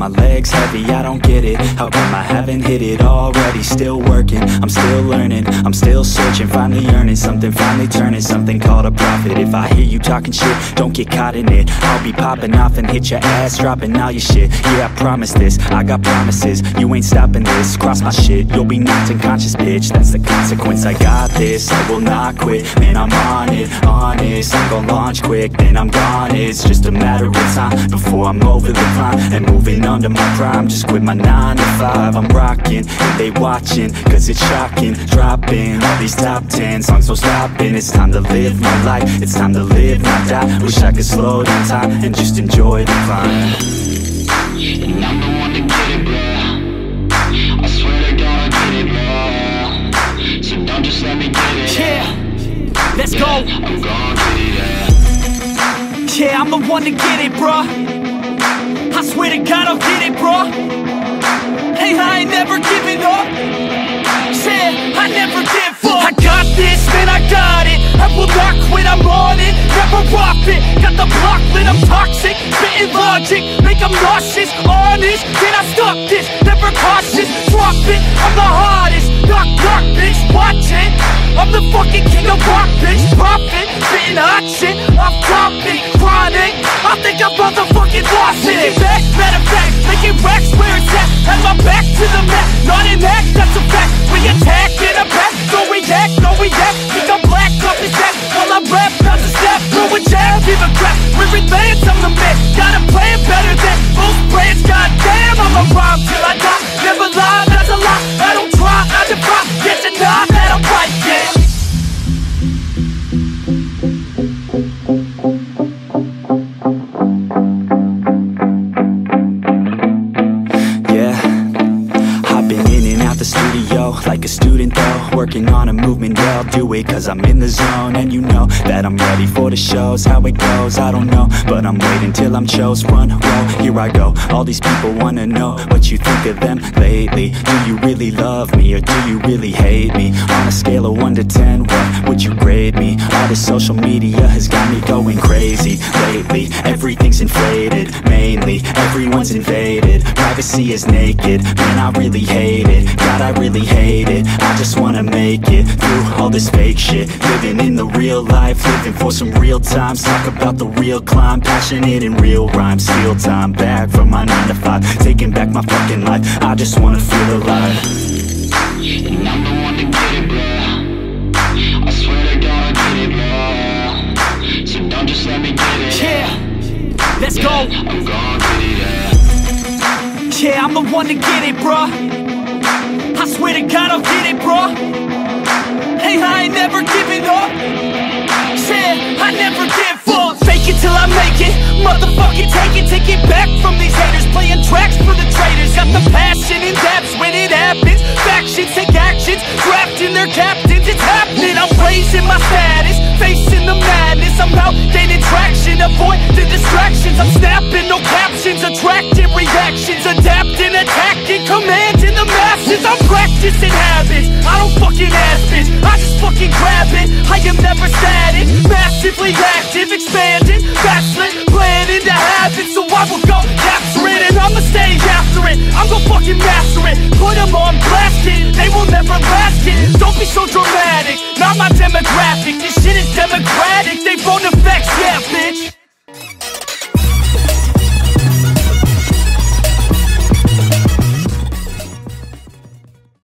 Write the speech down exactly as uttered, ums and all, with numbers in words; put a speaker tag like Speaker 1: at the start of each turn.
Speaker 1: my legs heavy, I don't get it. How come I haven't hit it already? Still working, I'm still learning, I'm still searching, finally earning something, finally turning something called a profit. If I hear you talking shit, don't get caught in it. I'll be popping off and hit your ass, dropping all your shit. Yeah, I promise this, I got promises. You ain't stopping this, cross my shit, you'll be knocked unconscious, bitch. That's the consequence, I got this, I will not quit. Man, I'm on it, honest, I'm gon' launch quick, then I'm gone. It's just a matter of time before I'm over the climb and moving under my prime. Just quit my nine to five, I'm rocking, and they watching, cause it's shocking. Dropping all these top ten songs, no stopping. It's time to live my life, it's time to live, not die. Wish I could slow down time and just enjoy the climb.
Speaker 2: And I'm the one to get it, bro. I swear to God I get it, bro. So don't just let me get it.
Speaker 3: Yeah, let's go.
Speaker 2: I'm gon' get it, yeah.
Speaker 3: Yeah, I'm the one to get it, bro. I swear to God I'll get it, bro. Hey, I ain't never giving up. Yeah, I never give up. I got this, man, I got it. I will not quit, I'm on it. Never off it. Got the block lit, I'm toxic. Spitting logic, make them nauseous. Honest, can I stop this? Never cautious, drop it. I'm the hottest. Knock, knock, bitch, watch it. I'm the fucking king of rock, bitch. Poppin', spitting hot shit. I'm topic, chronic. I think I'm motherfucking lost it. Taking back, matter of fact, making racks where it's at. Have my back to the mat, not an act, that's a fact. We attack in a pack, don't react, don't react. Think I'm black off his back while I rap, bounce a step, throw a jab, give a crap. We're advanced, I'm the man. Got a plan better than most brands. Goddamn, I'ma rhyme till I die. Never lie, that's a lie. I don't try, I defy. Get to die, that I'm right, yeah.
Speaker 1: Like a student though, working on a movement, yeah, I'll do it cause I'm in the zone. And you know that I'm ready for the shows. How it goes, I don't know, but I'm waiting till I'm chose. Front row, here I go. All these people wanna know what you think of them lately. Do you really love me or do you really hate me? On a scale of one to ten, what would you grade me? All this social media has got me going crazy lately. Everything's inflated, mainly everyone's invaded. Privacy is naked, man, I really hate it. God, I really hate it. I just wanna make it through all this fake shit. Living in the real life, living for some real times. Talk about the real climb, passionate in real rhymes. Steal time back from my nine to five, taking back my fucking life. I just wanna feel alive.
Speaker 2: And I'm the one to get it, bro. I swear to God I get it, bro. So don't just let me get it.
Speaker 3: Yeah, let's
Speaker 2: yeah,
Speaker 3: go.
Speaker 2: I'm gon' get it, yeah.
Speaker 3: Yeah, I'm the one to get it, bro. I swear to God I'll get it, bro. Hey, I ain't never giving up. Yeah, I never give up. Fake it till I make it. Motherfucking take it, take it back from these haters. Playing tracks for the traitors. Got the passion in depths when it happens. Factions take actions, drafting their captains. It's happening, I'm raising my status, facing the madness. I'm out gaining traction, avoid the distractions. I'm snapping, no captions, attracting reactions. Adapting, attacking, commanding the masses. I'm practicing habits, I don't fucking ask bitch, I just fucking grab it. I am never static, massively active, expanding, backslid, planning to have it. So I will go capture it and I'ma stay after it. I'm gonna fucking master it, put them on blast, kid. They will never last, kid. Don't be